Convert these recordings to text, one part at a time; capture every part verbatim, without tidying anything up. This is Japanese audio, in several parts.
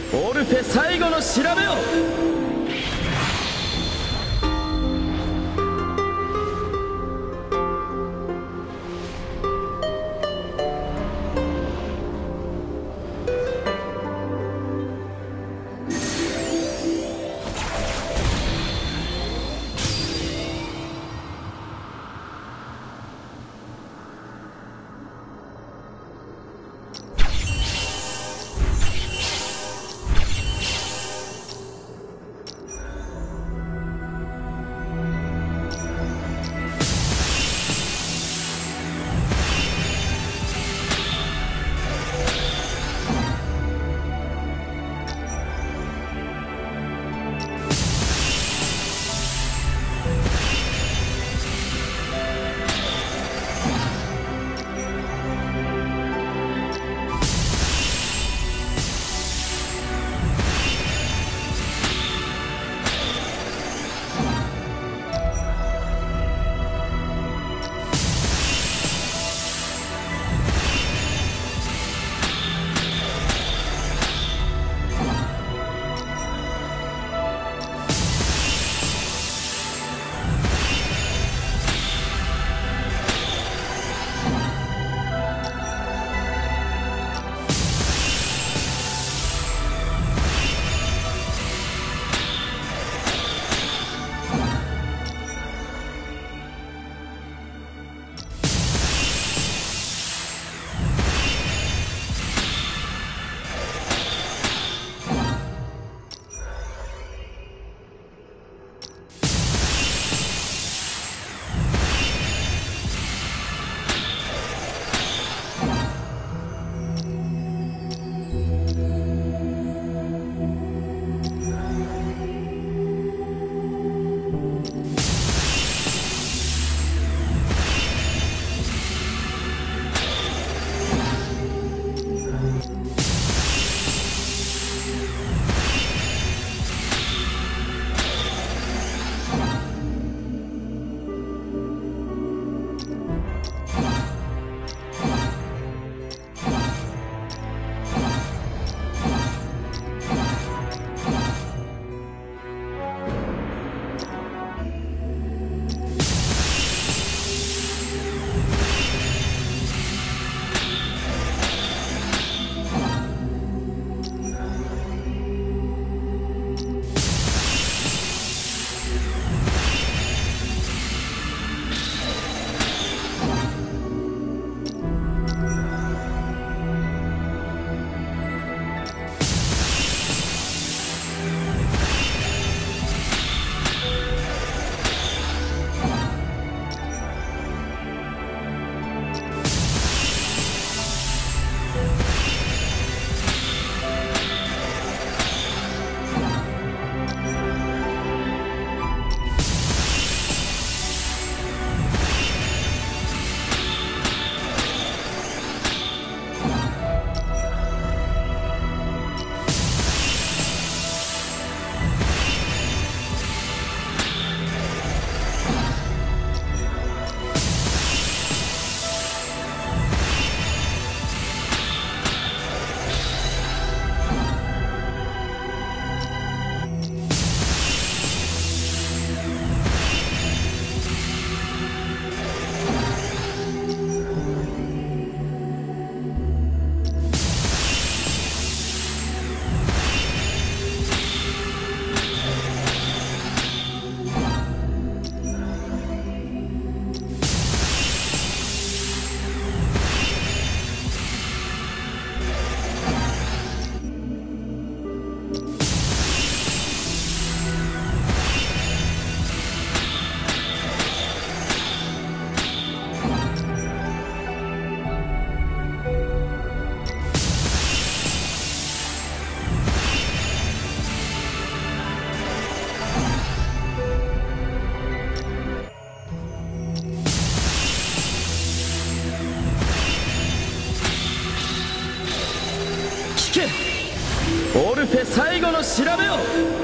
オルフェ最後の調べを。オルフェ最後の調べを。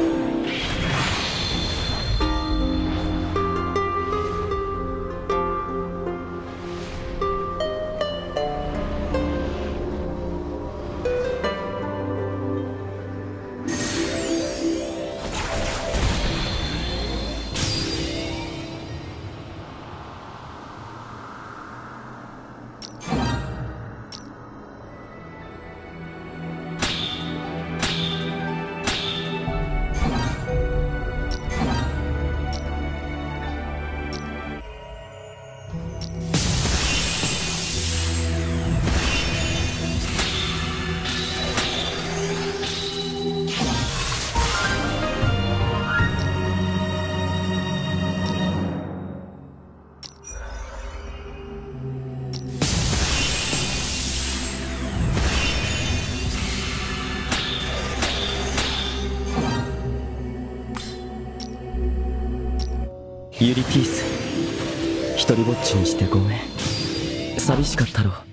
ユリピース、一人ぼっちにしてごめん。寂しかったろう。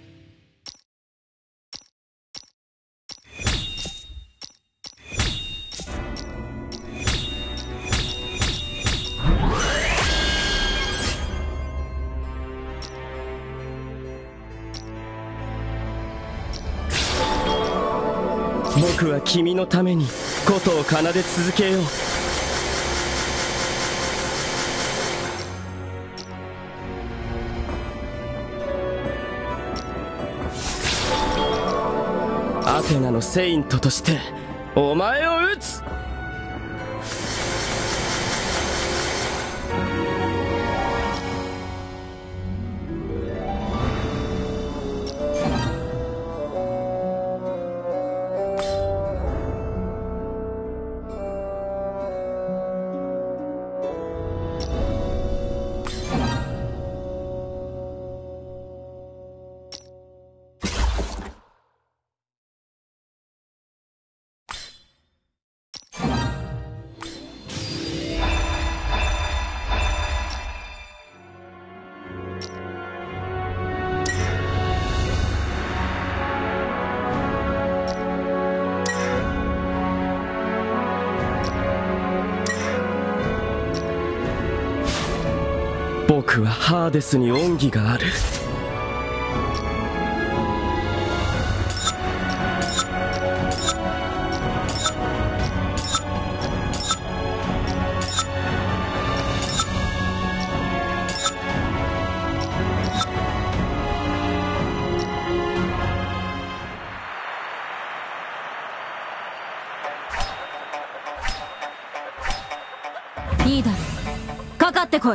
僕は君のために琴を奏で続けよう。アテナのセイントとしてお前を撃つ。僕はハーデスに恩義がある。 いいだろう、かかってこい。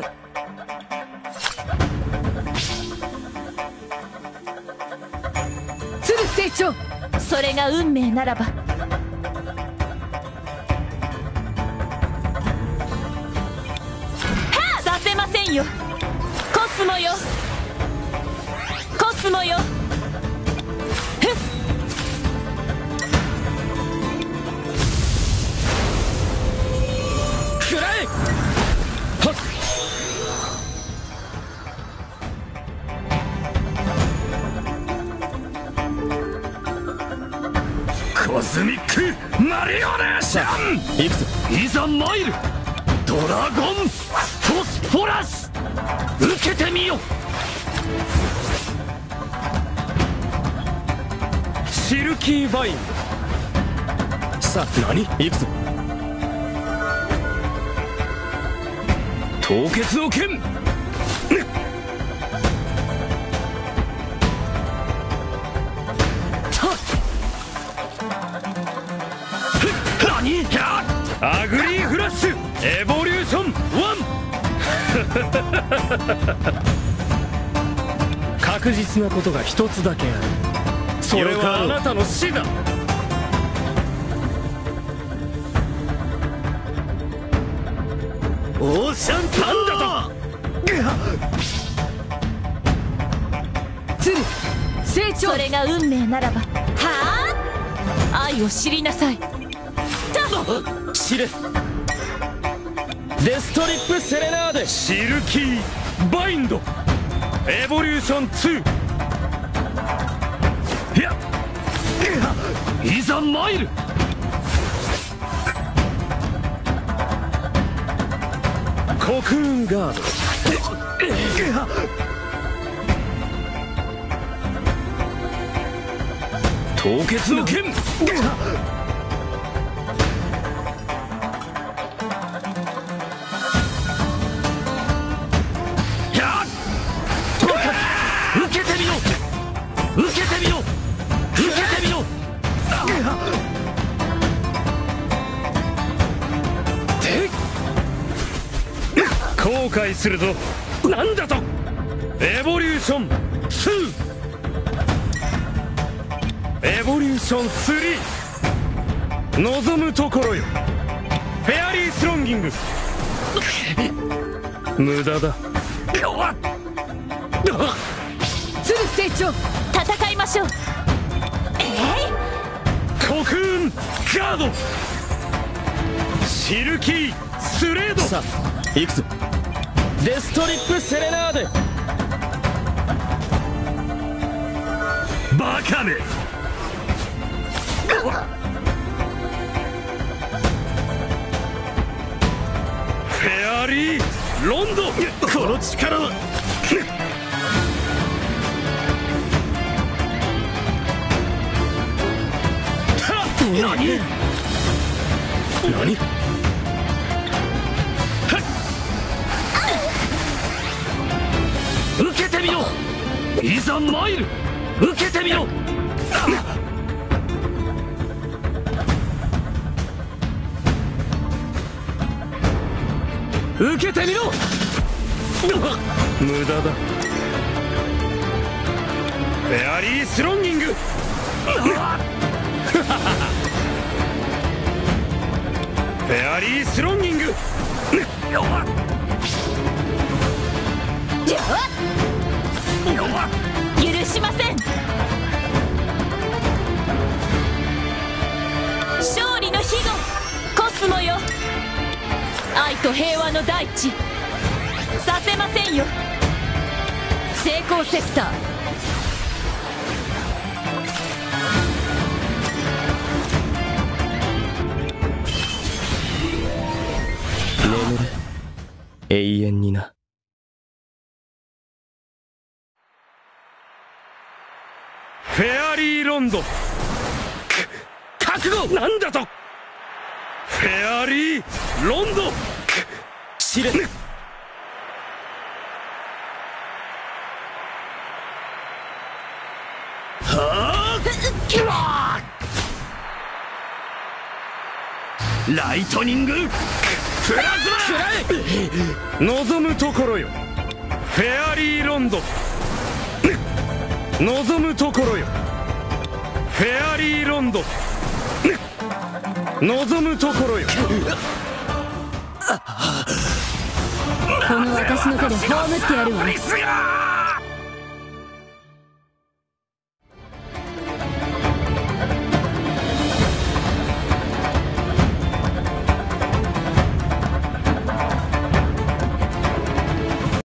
成長、それが運命ならば。させませんよ、コスモよ、コスモよ。 くらえ。はっ、 コズミックマリオネーション。 行くぞ。 いざ参る。ドラゴンフォスフォラス、受けてみよ。 シルキーバイン。さあ何、行くぞ。 凍結の剣。アグリーフラッシュエボリューションワン。確実なことが一つだけある。それはあなたの死だ。 オーシャンパンダと鶴成長、それが運命ならば。はあ、愛を知りなさい。 知れ。デストリップセレナーデ。 シルキーバインドエボリューションツー。いや、いざ参る。 コクーンガード。 凍結の剣。受けてみよ、受けてみよ、受けてみよ。後悔するぞ。なんだと。エボリューションツー、エボリューションスリー。望むところよ。フェアリースロンギング。無駄だ。 鶴成長、戦いましょう。えい、 コクーンガードシルキースレード。 さあ行くぞ。 デストリップセレナーデ。 バカめ。フェアリーロンド。この力は何何。受けてみろ。いざ参る。受けてみろ。受けてみろ。無駄だ。フェアリースロンギング。フェアリースロンギング。 許しません。勝利の庇護コスモよ。愛と平和の大地させませんよ。成功セクター。 眠れ永遠にな。 フェアリーロンド。覚悟。なんだと。フェアリーロンド。 試練。 はあ。ライトニングプラズマ。望むところよ。フェアリーロンド。望むところよ。フェアリーロンド。望むところよ。 この私の手で葬ってやるわ。